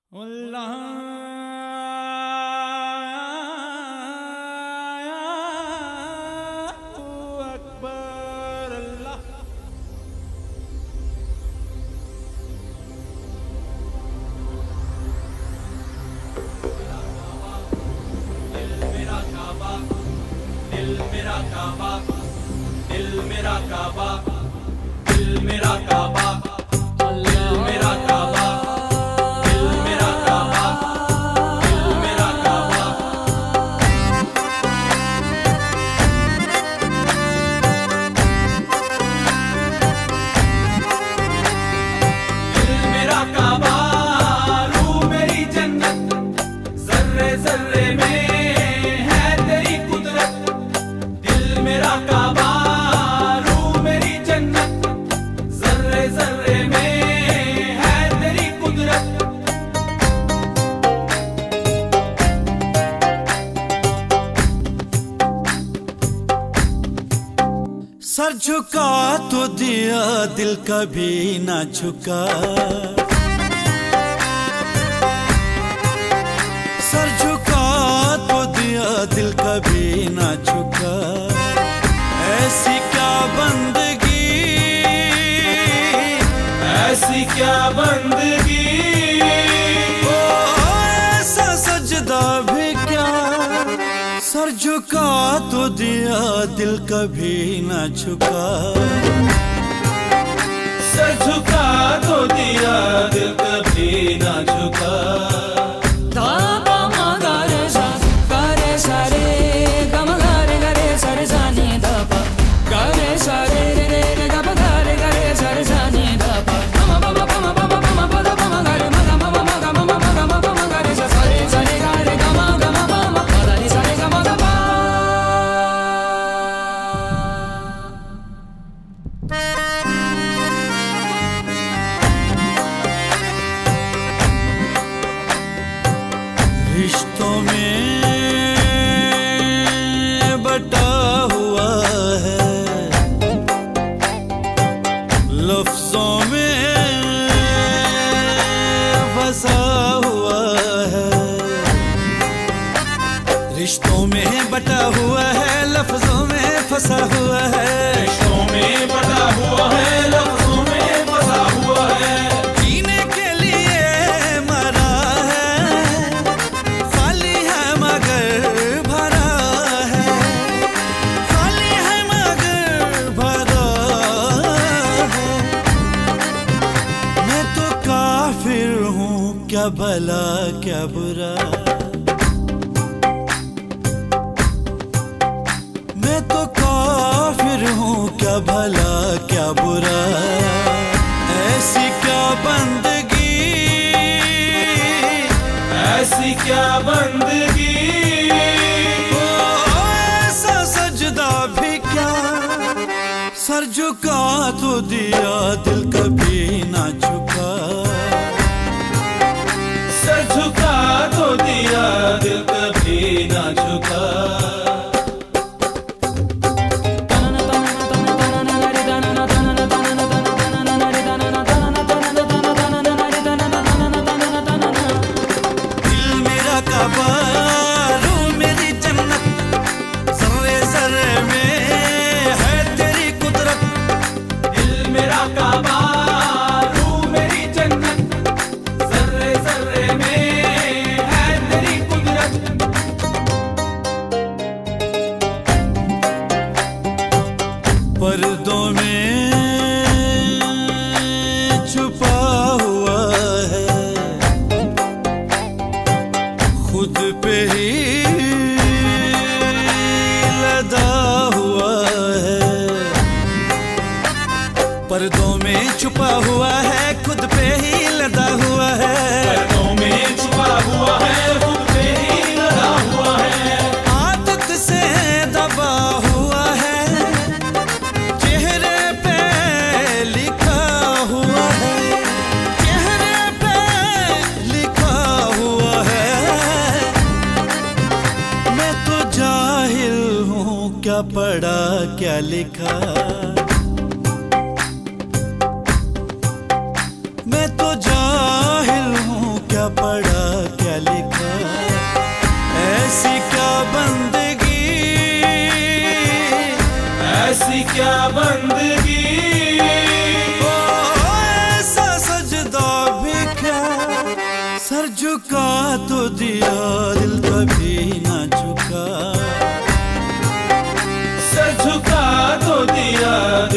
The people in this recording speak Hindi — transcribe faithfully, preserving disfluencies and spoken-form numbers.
अल्लाह अकबर अल्लाह। दिल मेरा काबा, दिल मेरा काबा, दिल मेरा काबा, दिल मेरा काबा, दिल मेरा काबा, दिल मेरा काबा, दिल मेरा काबा। दिल मेरा काबा, रूह मेरी जन्नत, जर्रे जर्रे में है तेरी कुदरत। दिल मेरा काबा, रूह मेरी जन्नत, जर्रे जर्रे में है तेरी कुदरत। सर झुका तो दिया, दिल कभी ना झुका। सर झुका तो दिया, दिल कभी ना झुका। ऐसी क्या बंदगी, ऐसी क्या बंदगी, ओ ऐसा सजदा भी क्या। सर झुका तो दिया, दिल कभी ना झुका। सर झुका तो दिया, दिल कभी ना झुका। रिश्तों में बटा हुआ है, लफ्जों में फंसा हुआ है। रिश्तों में बटा हुआ है, लफ्जों में फंसा हुआ है। रिश्तों में बटा हुआ है, लफ्जों में फंसा हुआ है। जीने के लिए मरा है, खाली है मगर भरा है। खाली है मगर भरा है। मैं तो काफिर हूँ, क्या भला क्या बुरा। मैं तो काफिर हूँ, क्या भला क्या बुरा। ऐसी क्या बंदगी, ऐसी क्या बंदगी, ओ ऐसा सजदा भी क्या। सर झुका तो दिया, दिल कभी ना झुका। सर झुका तो दिया, दिल कभी ना झुका। दिल मेरा काबा, रूह मेरी जन्नत, जर्रे जर्रे में है तेरी कुदरत। दिल मेरा काबा, रूह मेरी जन्नत, जर्रे जर्रे में है तेरी कुदरत। पर्दों में छुपा हुआ है, खुद पे ही लदा हुआ है। पर्दों में छुपा हुआ है, खुद पे ही लदा हुआ है। पर्दों में छुपा हुआ है, खुद पे ही लगा हुआ है। आदत से दबा हुआ है, चेहरे पे लिखा हुआ है। चेहरे पे लिखा हुआ है। मैं तो जाहिल हूँ, क्या पढ़ा क्या लिखा। मैं तो जाहिल हूँ, क्या पढ़ा सर झुका तो दिया दिल कभी ना झुका, सर झुका तो दिया